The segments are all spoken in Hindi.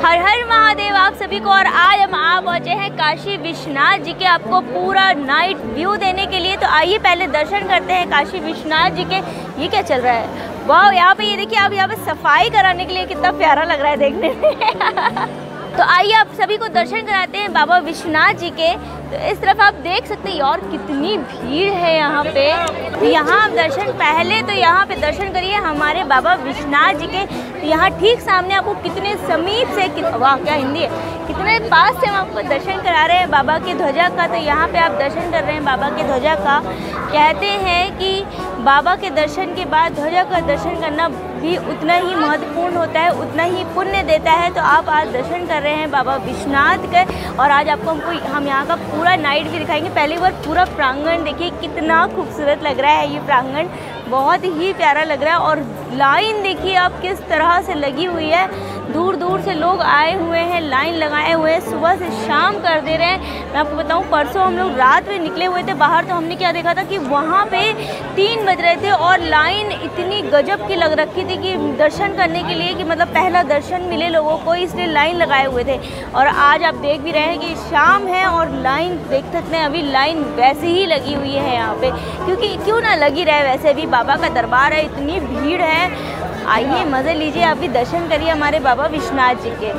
हर हर महादेव आप सभी को। और आज हम आ पहुँचे हैं काशी विश्वनाथ जी के आपको पूरा नाइट व्यू देने के लिए। तो आइए पहले दर्शन करते हैं काशी विश्वनाथ जी के। ये क्या चल रहा है? वाह, यहाँ पे ये देखिए, आप यहाँ पे सफाई कराने के लिए कितना प्यारा लग रहा है देखने में। तो आइए आप सभी को दर्शन कराते हैं बाबा विश्वनाथ जी के। तो इस तरफ आप देख सकते हैं और कितनी भीड़ है यहाँ पे। तो यहाँ आप दर्शन पहले तो यहाँ पे दर्शन करिए हमारे बाबा विश्वनाथ जी के। तो यहाँ ठीक सामने आपको कितने समीप से, वाह क्या हिंदी है, कितने पास से हम आपको दर्शन करा रहे हैं बाबा के ध्वजा का। तो यहाँ पे आप दर्शन कर रहे हैं बाबा के ध्वजा का। कहते हैं कि बाबा के दर्शन के बाद ध्वजा का दर्शन करना भी उतना ही महत्वपूर्ण होता है, उतना ही पुण्य देता है। तो आप आज दर्शन कर रहे हैं बाबा विश्वनाथ के। और आज आपको हम यहाँ का पूरा नाइट भी दिखाएंगे। पहली बार पूरा प्रांगण देखिए कितना खूबसूरत लग रहा है। ये प्रांगण बहुत ही प्यारा लग रहा है। और लाइन देखिए आप किस तरह से लगी हुई है, दूर दूर से लोग आए हुए हैं, लाइन लगाए हुए हैं, सुबह से शाम कर दे रहे हैं। मैं आपको बताऊं, परसों हम लोग रात में निकले हुए थे बाहर, तो हमने क्या देखा था कि वहाँ पे 3 बज रहे थे और लाइन इतनी गजब की लग रखी थी कि दर्शन करने के लिए, कि मतलब पहला दर्शन मिले लोगों को, इसलिए लाइन लगाए हुए थे। और आज आप देख भी रहे हैं कि शाम है और लाइन देख सकते हैं, अभी लाइन वैसे ही लगी हुई है यहाँ पे, क्योंकि क्यों ना लगी रहे, वैसे भी बाबा का दरबार है, इतनी भीड़ है। आइए मज़े लीजिए, आप भी दर्शन करिए हमारे बाबा विश्वनाथ जी के।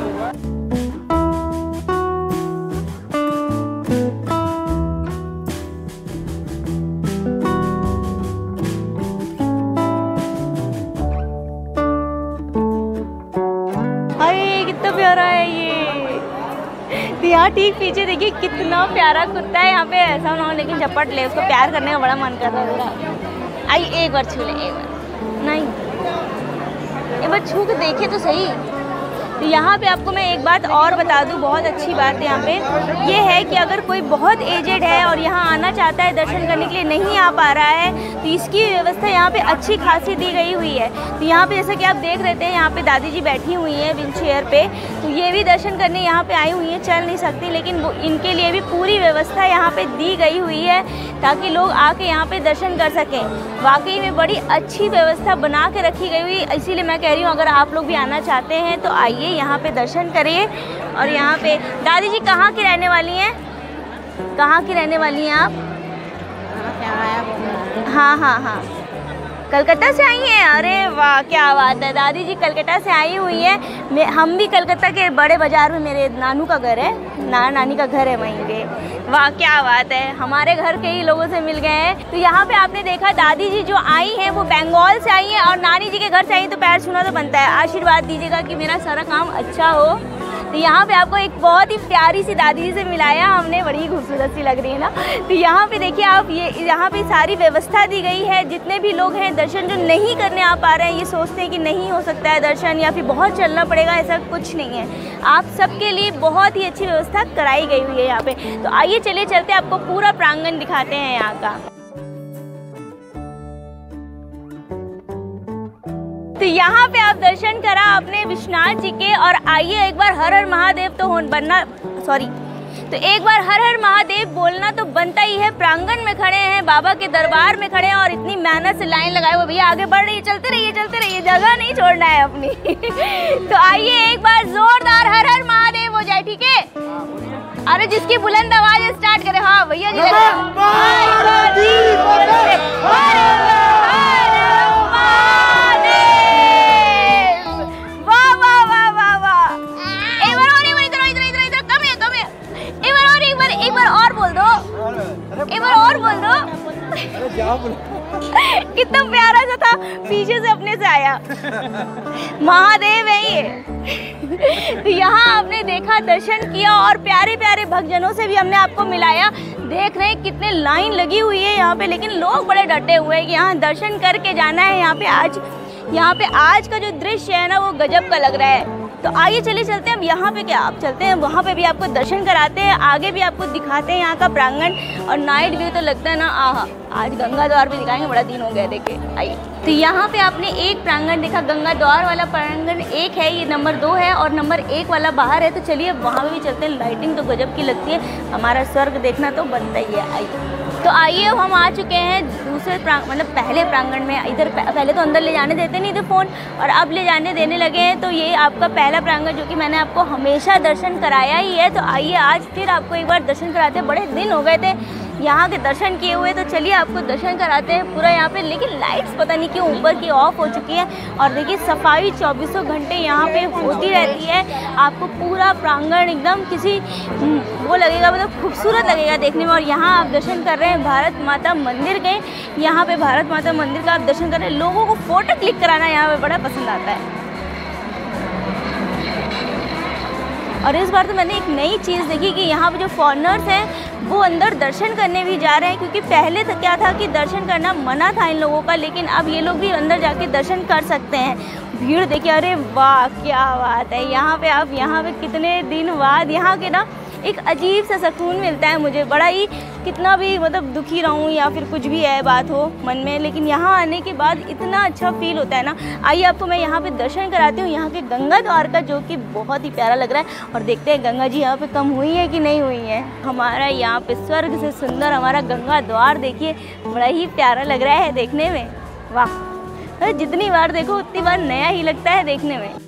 अरे कितना प्यारा है ये। तो यहाँ ठीक पीछे देखिए कितना प्यारा कुत्ता है। यहाँ पे ऐसा ना हो लेकिन झपट ले, उसको प्यार करने का बड़ा मन कर रहा है मेरा। आइए एक बार छू ले, एक बार नहीं, एक बार छू के देखिए तो सही। तो यहाँ पे आपको मैं एक बात और बता दूँ, बहुत अच्छी बात है यहाँ पे ये है कि अगर कोई बहुत एजेड है और यहाँ आना चाहता है दर्शन करने के लिए, नहीं आ पा रहा है, तो इसकी व्यवस्था यहाँ पे अच्छी खासी दी गई हुई है। तो यहाँ पे जैसा कि आप देख रहे थे, यहाँ पे दादी जी बैठी हुई हैं व्हील चेयर पे, तो ये भी दर्शन करने यहाँ पे आई हुई हैं, चल नहीं सकती, लेकिन वो इनके लिए भी पूरी व्यवस्था यहाँ पे दी गई हुई है ताकि लोग आके यहाँ पे दर्शन कर सकें। वाकई में बड़ी अच्छी व्यवस्था बना के रखी गई हुई, इसीलिए मैं कह रही हूँ अगर आप लोग भी आना चाहते हैं तो आइए यहाँ पे दर्शन करिए। और यहाँ पे दादी जी कहाँ की रहने वाली हैं? कहाँ की रहने वाली हैं आप? हाँ हाँ हाँ, कलकत्ता से आई हैं? अरे वाह क्या बात है, दादी जी कलकत्ता से आई हुई हैं। हम भी कलकत्ता के बड़े बाज़ार में, मेरे नानू का घर है, नाना नानी का घर है वहीं पे। वाह क्या बात है, हमारे घर के ही लोगों से मिल गए हैं। तो यहाँ पे आपने देखा दादी जी जो आई हैं वो बंगाल से आई हैं और नानी जी के घर से आई, तो पैर छूना तो बनता है। आशीर्वाद दीजिएगा कि मेरा सारा काम अच्छा हो। तो यहाँ पे आपको एक बहुत ही प्यारी सी दादी जी से मिलाया हमने, बड़ी खूबसूरत सी लग रही है ना। तो यहाँ पे देखिए आप, ये यहाँ पे सारी व्यवस्था दी गई है। जितने भी लोग हैं दर्शन जो नहीं करने आ पा रहे हैं, ये सोचते हैं कि नहीं हो सकता है दर्शन या फिर बहुत चलना पड़ेगा, ऐसा कुछ नहीं है। आप सबके लिए बहुत ही अच्छी व्यवस्था कराई गई हुई है यहाँ पे। तो आइए चलिए चलते आपको पूरा प्रांगण दिखाते हैं यहाँ का। तो यहाँ पे आप दर्शन करा अपने विश्वनाथ जी के। और आइए एक बार हर हर महादेव तो बनना, सॉरी, तो एक बार हर हर महादेव बोलना तो बनता ही है। प्रांगण में खड़े हैं, बाबा के दरबार में खड़े हैं और इतनी मेहनत से लाइन लगाए हुए, भैया आगे बढ़ रही है, चलते रहिए, जगह नहीं छोड़ना है अपनी। तो आइए एक बार जोरदार हर हर महादेव हो जाए, ठीक है? अरे जिसकी बुलंद आवाज स्टार्ट करे, हाँ भैया जी एक बार और बोल दो। कितना प्यारा सा था, पीछे से अपने से आया। महादेव है ये। तो यहाँ आपने देखा, दर्शन किया और प्यारे प्यारे भक्तजनों से भी हमने आपको मिलाया। देख रहे हैं कितने लाइन लगी हुई है यहाँ पे, लेकिन लोग बड़े डटे हुए हैं कि यहाँ दर्शन करके जाना है। यहाँ पे आज का जो दृश्य है ना वो गजब का लग रहा है। तो आइए चलिए चलते हैं अब यहाँ पे, क्या आप चलते हैं वहाँ पे भी आपको दर्शन कराते हैं, आगे भी आपको दिखाते हैं यहाँ का प्रांगण और नाइट व्यू। तो लगता है ना, आहा, आज गंगा द्वार भी दिखाएंगे, बड़ा दिन हो गया देखे। आइए, तो यहाँ पे आपने एक प्रांगण देखा, गंगा द्वार वाला प्रांगण एक है, ये नंबर 2 है और नंबर 1 वाला बाहर है। तो चलिए वहाँ पे भी चलते हैं, लाइटिंग तो गजब की लगती है, हमारा स्वर्ग देखना तो बनता ही है। आइए। तो आइए अब हम आ चुके हैं दूसरे मतलब पहले प्रांगण में। इधर पहले तो अंदर ले जाने देते नहीं थे फ़ोन, और अब ले जाने देने लगे हैं। तो ये आपका पहला प्रांगण जो कि मैंने आपको हमेशा दर्शन कराया ही है। तो आइए आज फिर आपको एक बार दर्शन कराते हैं। बड़े दिन हो गए थे यहाँ के दर्शन किए हुए, तो चलिए आपको दर्शन कराते हैं पूरा यहाँ पे। लेकिन लाइट्स पता नहीं क्यों ऊपर की ऑफ हो चुकी है। और देखिए सफाई 24 घंटे यहाँ पे होती रहती है। आपको पूरा प्रांगण एकदम किसी वो लगेगा, मतलब खूबसूरत लगेगा देखने में। और यहाँ आप दर्शन कर रहे हैं भारत माता मंदिर के। यहाँ पे भारत माता मंदिर का आप दर्शन कर रहे हैं। लोगों को फ़ोटो क्लिक कराना यहाँ पे बड़ा पसंद आता है। और इस बार तो मैंने एक नई चीज़ देखी कि यहाँ पे जो फॉरेनर्स हैं वो अंदर दर्शन करने भी जा रहे हैं। क्योंकि पहले तो क्या था कि दर्शन करना मना था इन लोगों का, लेकिन अब ये लोग भी अंदर जाके दर्शन कर सकते हैं। भीड़ देखिए, अरे वाह क्या बात है। यहाँ पे आप यहाँ पे कितने दिन बाद यहाँ के ना एक अजीब सा सुकून मिलता है मुझे। बड़ा ही कितना भी मतलब दुखी रहूँ या फिर कुछ भी है बात हो मन में, लेकिन यहाँ आने के बाद इतना अच्छा फील होता है ना। आइए आपको मैं यहाँ पे दर्शन कराती हूँ यहाँ के गंगा द्वार का, जो कि बहुत ही प्यारा लग रहा है। और देखते हैं गंगा जी यहाँ पे कम हुई है कि नहीं हुई है। हमारा यहाँ पे स्वर्ग से सुंदर हमारा गंगा द्वार देखिए, बड़ा ही प्यारा लग रहा है देखने में। वाह, जितनी बार देखो उतनी बार नया ही लगता है देखने में।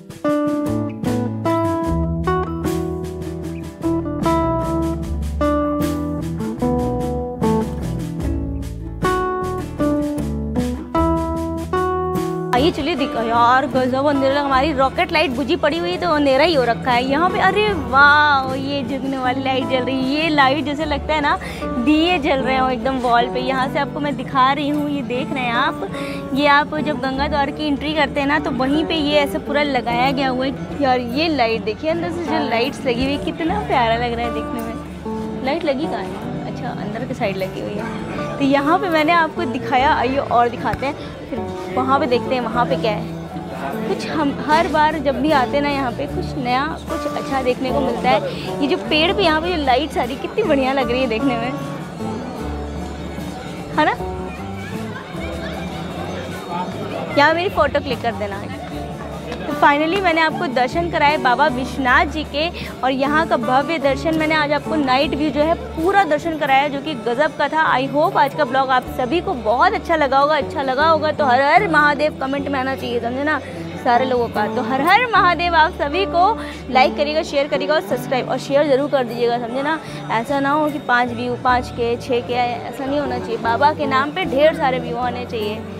आइए चलिए दिखा यार, गजब अंधेरा। हमारी रॉकेट लाइट बुझी पड़ी हुई है तो अंधेरा ही हो रखा है यहाँ पे। अरे वाह, ये जगने वाली लाइट जल रही है। ये लाइट जैसे लगता है ना दिए जल रहे हो एकदम वॉल पे। यहाँ से आपको मैं दिखा रही हूँ, ये देख रहे हैं आप। ये आप जब गंगा द्वार की एंट्री करते हैं ना तो वहीं पे ये ऐसे पूरा लगाया गया हुआ है। यार ये लाइट देखिए, अंदर से जो लाइट्स लगी हुई, कितना प्यारा लग रहा है देखने में। लाइट लगी कहाँ है? अच्छा, अंदर की साइड लगी हुई है। तो यहाँ पे मैंने आपको दिखाया, आइए और दिखाते हैं। फिर वहाँ पे देखते हैं वहाँ पे क्या है। कुछ हम हर बार जब भी आते हैं ना यहाँ पे कुछ नया कुछ अच्छा देखने को मिलता है। ये जो पेड़ पे यहाँ पे जो लाइट्स आ रही कितनी बढ़िया लग रही है देखने में, है ना। यहाँ मेरी फ़ोटो क्लिक कर देना है। तो फाइनली मैंने आपको दर्शन कराए बाबा विश्वनाथ जी के, और यहाँ का भव्य दर्शन मैंने आज आपको नाइट व्यू जो है पूरा दर्शन कराया, जो कि गजब का था। आई होप आज का ब्लॉग आप सभी को बहुत अच्छा लगा होगा। अच्छा लगा होगा तो हर हर महादेव कमेंट में आना चाहिए, समझे ना, सारे लोगों का। तो हर हर महादेव आप सभी को लाइक करिएगा, शेयर करिएगा और सब्सक्राइब और शेयर ज़रूर कर दीजिएगा, समझे ना। ऐसा ना हो कि 5 व्यू 5 के 6 के, ऐसा नहीं होना चाहिए। बाबा के नाम पे ढेर सारे व्यू आने चाहिए।